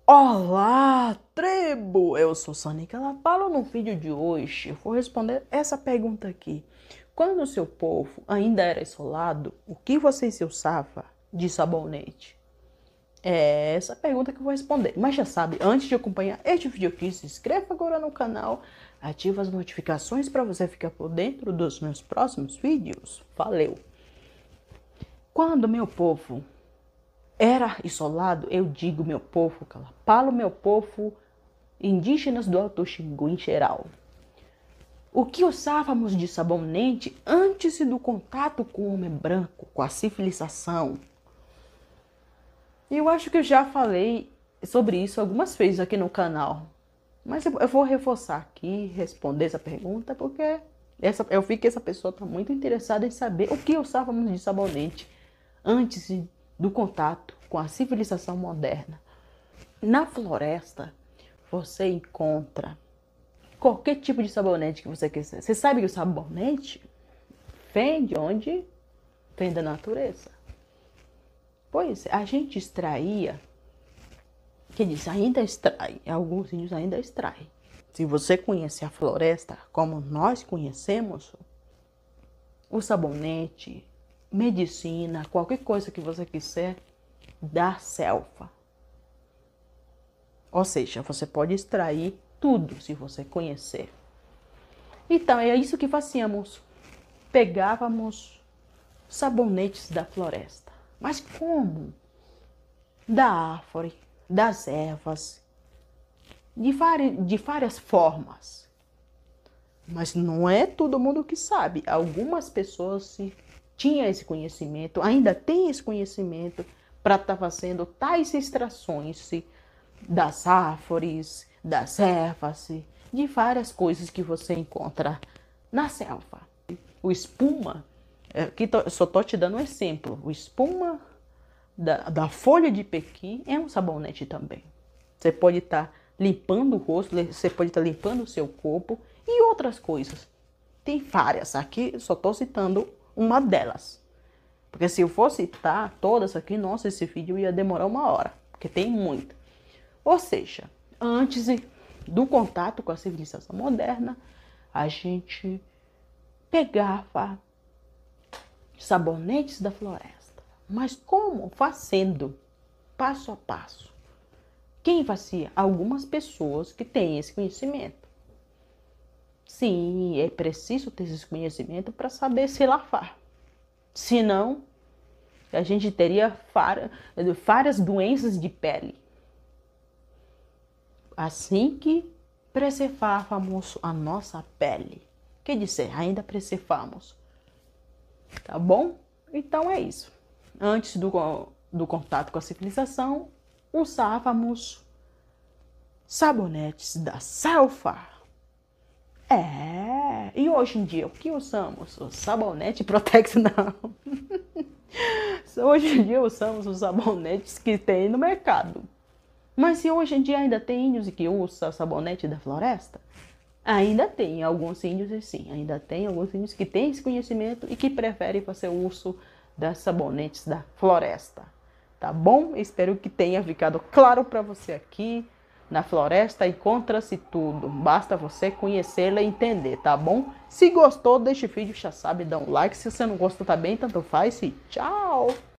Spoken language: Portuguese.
Olá, tribo! Eu sou Sonica Lapalo. No vídeo de hoje eu vou responder essa pergunta aqui. Quando o seu povo ainda era isolado, o que você se usava de sabonete? É essa pergunta que eu vou responder. Mas já sabe, antes de acompanhar este vídeo aqui, se inscreva agora no canal, ativa as notificações para você ficar por dentro dos meus próximos vídeos. Valeu! Quando meu povo era isolado, eu digo meu povo Calapalo, meu povo indígenas do Alto Xingu em geral. O que usávamos de sabonete antes do contato com o homem branco, com a civilização? Eu acho que eu já falei sobre isso algumas vezes aqui no canal. Mas eu vou reforçar aqui, responder essa pergunta, porque eu vi que essa pessoa está muito interessada em saber o que usávamos de sabonete antes do contato com a civilização moderna. Na floresta, você encontra qualquer tipo de sabonete que você quiser. Você sabe que o sabonete vem de onde? Vem da natureza. Pois a gente extraía, quer dizer, ainda extrai, alguns índios ainda extraem. Se você conhece a floresta como nós conhecemos, o sabonete, medicina, qualquer coisa que você quiser, da selva. Ou seja, você pode extrair tudo se você conhecer. Então, é isso que fazíamos. Pegávamos sabonetes da floresta. Mas como? Da árvore, das ervas, de várias formas. Mas não é todo mundo que sabe. Algumas pessoas tinham esse conhecimento, ainda têm esse conhecimento para estar fazendo tais extrações das árvores, das ervas, de várias coisas que você encontra na selva. O espuma, aqui só estou te dando um exemplo, o espuma da folha de pequi é um sabonete também. Você pode estar limpando o rosto, você pode estar limpando o seu corpo e outras coisas. Tem várias, aqui só estou citando uma delas. Porque se eu for citar todas aqui, nossa, esse vídeo ia demorar 1 hora, porque tem muito. Ou seja, antes do contato com a civilização moderna, a gente pegava sabonetes da floresta. Mas como? Fazendo, passo a passo. Quem fazia? Algumas pessoas que têm esse conhecimento. Sim, é preciso ter esse conhecimento para saber se lavar. Senão, a gente teria várias doenças de pele. Assim que preservávamos a nossa pele. Quer dizer, ainda preservamos. Tá bom? Então é isso. Antes do contato com a civilização, usávamos sabonetes da selva. E hoje em dia, o que usamos? O sabonete Protex, não. Hoje em dia usamos os sabonetes que tem no mercado. Mas se hoje em dia ainda tem índios que usam sabonete da floresta, ainda tem alguns índios e sim, ainda tem alguns índios que têm esse conhecimento e que preferem fazer o uso das sabonetes da floresta. Tá bom? Espero que tenha ficado claro para você aqui. Na floresta encontra-se tudo, basta você conhecê-la e entender, tá bom? Se gostou deste vídeo, já sabe, dá um like. Se você não gostou também, tanto faz e tchau!